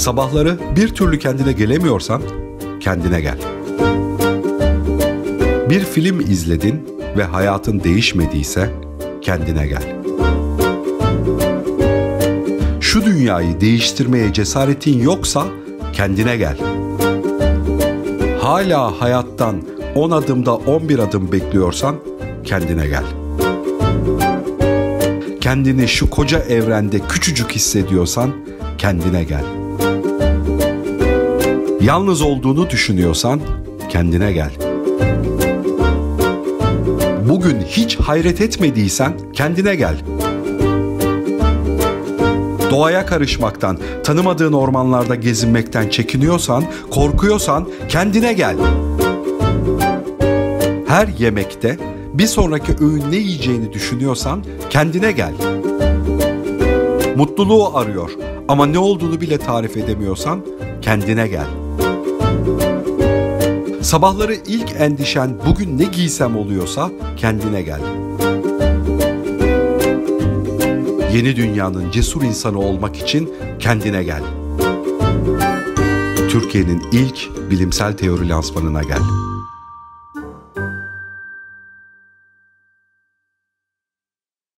Sabahları bir türlü kendine gelemiyorsan kendine gel. Bir film izledin ve hayatın değişmediyse kendine gel. Şu dünyayı değiştirmeye cesaretin yoksa kendine gel. Hala hayattan 10 adımda 11 adım bekliyorsan kendine gel. Kendini şu koca evrende küçücük hissediyorsan kendine gel. Yalnız olduğunu düşünüyorsan kendine gel. Bugün hiç hayret etmediysen kendine gel. Doğaya karışmaktan, tanımadığın ormanlarda gezinmekten çekiniyorsan, korkuyorsan kendine gel. Her yemekte bir sonraki öğün ne yiyeceğini düşünüyorsan kendine gel. Mutluluğu arıyor ama ne olduğunu bile tarif edemiyorsan kendine gel. Sabahları ilk endişen bugün ne giysem oluyorsa kendine gel. Yeni dünyanın cesur insanı olmak için kendine gel. Türkiye'nin ilk bilimsel teori lansmanına gel.